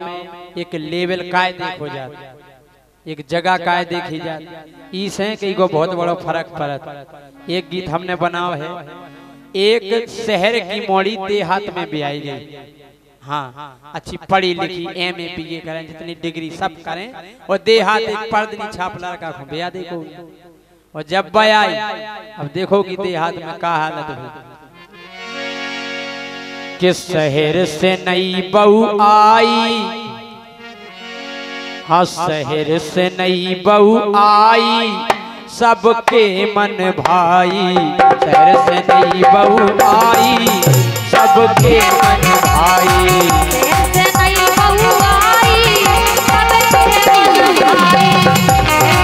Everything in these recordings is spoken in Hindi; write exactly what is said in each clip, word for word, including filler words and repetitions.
में एक लेवल काय देखो जाता, एक जगह काय देखी जाती, इस है कि को बहुत बड़ा फर्क पड़त। एक गीत हमने बनाओ है, एक शहर की मोड़ी देहात में भी आई गई। हाँ, अच्छी पढ़ी लिखी एम ए बी ए करें, जितनी डिग्री सब करें, और देहात एक पर्दनी छाप लड़का को भैया देखो। और जब भाई आई, अब देखो कि देहात में क्या हालत हुई। किस शहर से नई बहू आई, हाँ शहर से नई बहू आई, सबके मन भाई। शहर से नई बहू आई, सबके मन भाई। शहर से नई बहू आई, सबके मन भाई।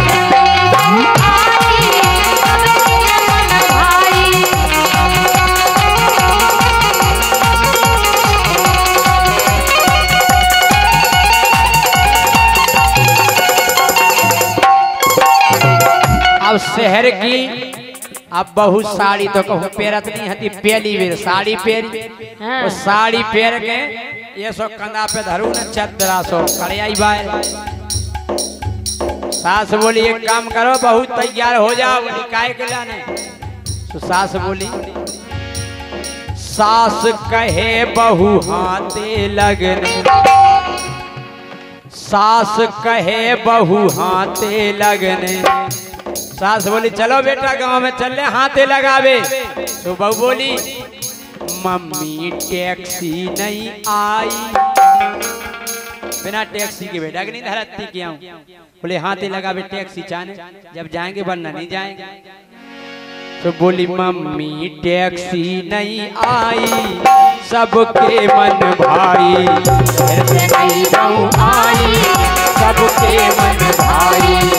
अब शहर की अब बहुत साड़ी तो कहूँ पेरत नहीं हती, पहली बेर साड़ी पेरी। हाँ। और साड़ी पेर के ये सो कंधा पे धरू न चदरा सो करे आई बाय। सास बोली एक काम करो, बहू तैयार हो जाओ। बोली काहे के लाने? तो सास बोली, सास कहे बहू हाथे लगने, सास कहे बहू हाथे लगने। सास बोली चलो बेटा गांव में चल ले हाथे लगावे। तो बहू बोली मम्मी टैक्सी नहीं आई, बिना टैक्सी के बेटा कि नहीं धरती क्या हूँ। बोले हाथे लगावे टैक्सी चाने, जब जाएंगे वरना नहीं जाएंगे। तो बोली मम्मी टैक्सी नहीं आई, सबके मन भाई। शहर से नई बहू आई, सबके मन भाई।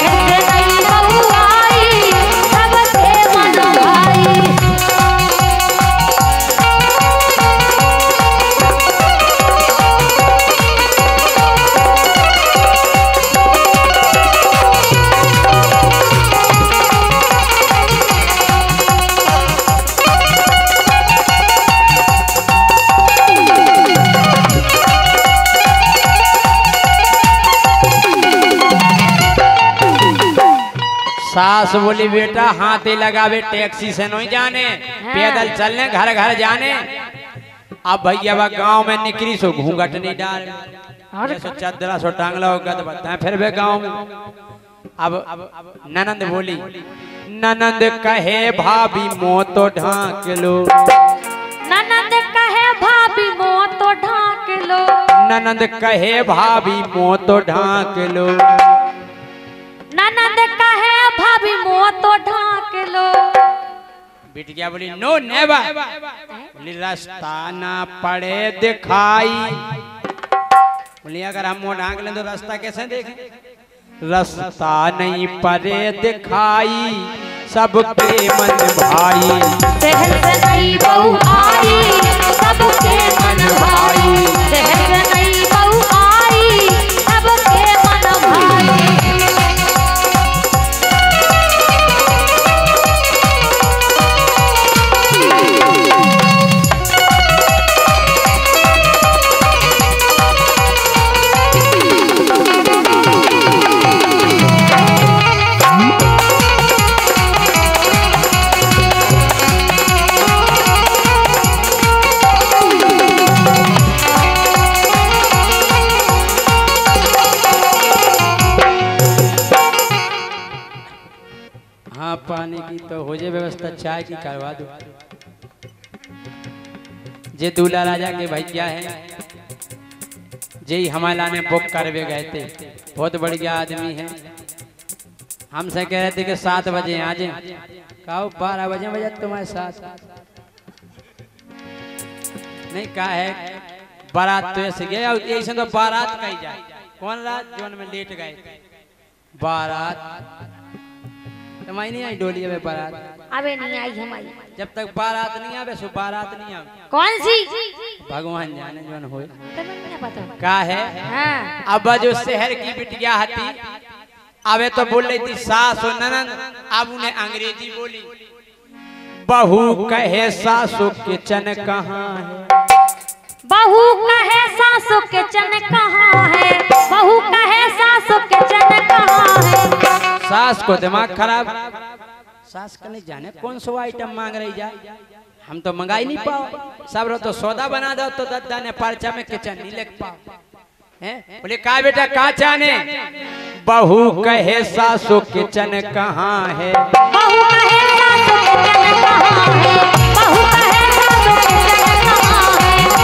सास बोली बेटा हाथे लगावे टैक्सी से नहीं जाने, पैदल चलने घर घर जाने। अब भैया वह गांव में निकली सो घूंघट नहीं डाल, सो चदरा सो टांगला होगा तो बताए फिर वे गांव में। अब ननंद बोली, ननंद कहे भाभी मुँह तो ढांक लो, ननंद कहे भाभी मुँह तो ढांक लो, ननंद कहे भाभी मुँह तो ढांक लो, ननंद कहे भाभी मुँह तो ढांक लो। बिटिया बोली नो नेवर। बोली रास्ता ना पड़े दिखाई। बोली अगर हम मुँह ढांक लें तो रास्ता कैसे देखें? रास्ता नहीं पड़े दिखाई, सबके मन भाई। शहर से नई बहू आई, सबके मन भाई। शहर से नई बहू आई, सबके मन भाई। पानी की तो हो जाए व्यवस्था, चाय की करवा दो। जे दूल्हा राजा के भैया है, जे हमारा ने बुक करवे गए थे, बहुत बढ़िया आदमी है। हमसे कह रहे थे कि सात बजे आ जाए, कहो बारह बजे बजे तुम्हारे साथ नहीं कहा है। बारात तो ऐसे गया, ऐसे तो बारात कही जाए। कौन रात जोन में लेट गए? बारात तुम्हारी नहीं आई डोलिया में बारात? अबे नहीं आई हमारी। जब तक बारात नहीं आवे सो बारात नहीं आवे। कौन सी? भगवान जाने जोन होए। तुम्हें पता का है? हाँ। अब जो शहर की बिटिया हती, अबे तो बोल रही थी सास और ननद, अब उन्हें अंग्रेजी बोली। बहू कहे सासू किचन कहाँ है, बहू कहे सासू किचन कहाँ सास को दिमाग खराब, सास का नहीं जाने कौन सा आइटम मांग रही जा, हम तो मंगा ही नहीं पाओ। सब रो तो सौदा बना दो तो दद्दा ने पर्चा में किचन नहीं लिख पाओ। हैं बोले का बेटा का चाहने, बहू कहे सासू किचन कहाँ है, बहू कहे सासू किचन कहाँ है, बहू कहे सासू किचन कहाँ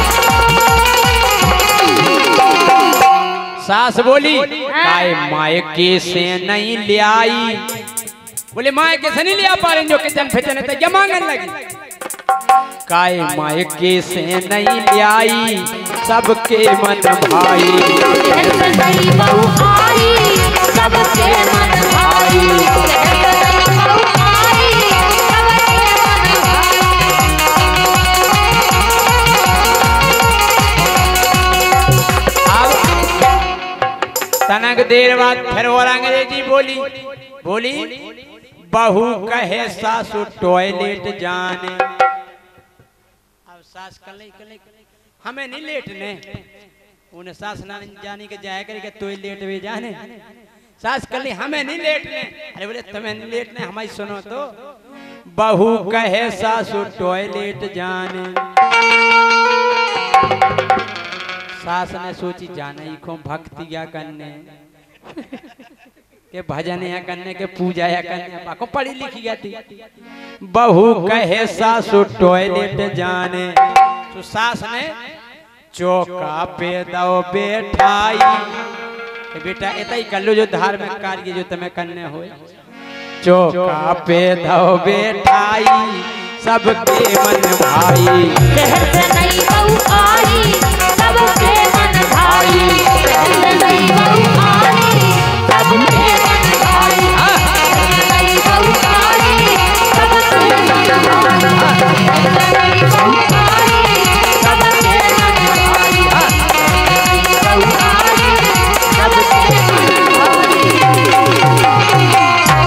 है। सास बोली काय मायके से नहीं ले आई, बोले मायके से नहीं लिया पा रहे जो किचन फिचन है तो मांगन लगी। काय मायके से नहीं ले आई सबके मन भाई, नई बहू आई सबके मन भाई, नई बहू आई सबके मन भाई। तनक देर बाद फिर और अंग्रेजी बोली, बोली बहू कहे सासू टॉयलेट जाने। अब सास कले कले हमें नहीं लेटने, उन्हें सास ना जानी के जाया करके तो लेट भी जाने। सास कली हमें नहीं लेटने, अरे बोले तुम्हें नहीं लेटने हमारी सुनो तो, बहू कहे सासू टॉयलेट जाने। सास ने सोची जाना ही को भक्ति या करने के भजन या करने के पूजा या करने, बाको पढ़ी लिखी गई थी। बहू कहे सासू टॉयलेट जाने, तो सास ने चौका पे दो बैठाई, बेटा इतना ही कर लो जो धार्मिक कार्य जो तुम्हें करने हो। चौका पे दो बैठाई सबके मन भाई, शहर से नई बहू आई सबके मन भाई,